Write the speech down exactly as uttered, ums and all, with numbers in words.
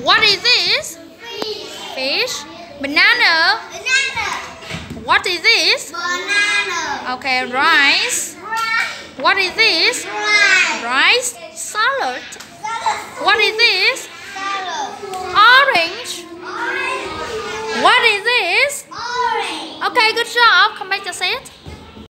What is this? Fish. Banana. Banana. What is this? Banana. Okay, rice. Rice. What is this? Rice. Rice. Salad. Salad. What is this? Salad. Orange. Orange. What is this? Orange. Okay, good job. Come back to set.